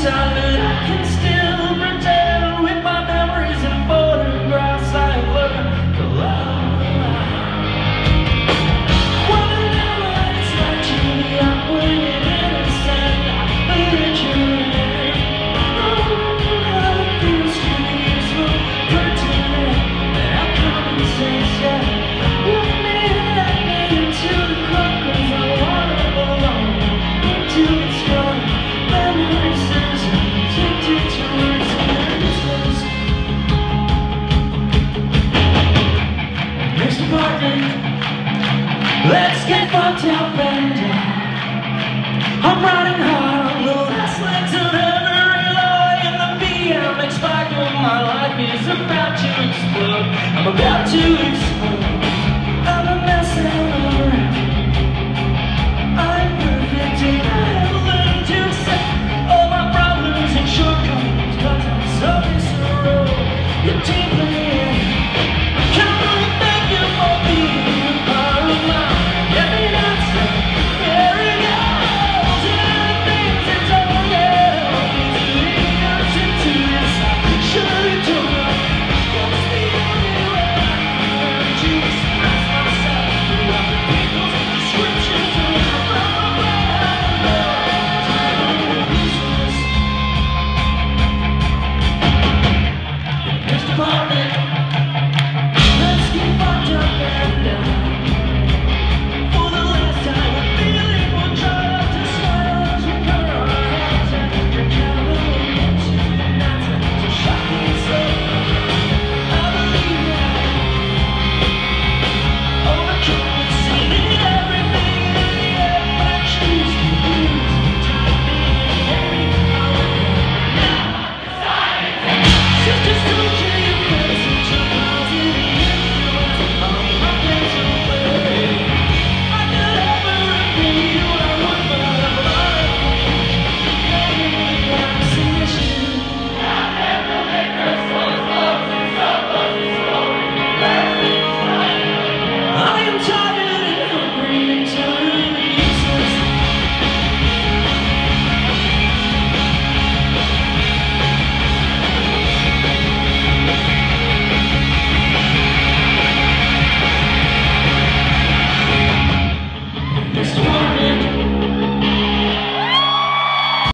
inside, but I can still pretend with my memories and photographs I've learned to love. Whenever it's like truly awkward and innocent, the richer it how it feels to be useful, pertinent, and how common sense, yeah. With me, let me into the club, 'cause I wanna belong. To get strong, memories addicted to words and sense. Next apartment, let's get fucked up and down. I'm riding hard on the last legs of every law, and the BMX bike of my life is about to explode. I'm about to explode.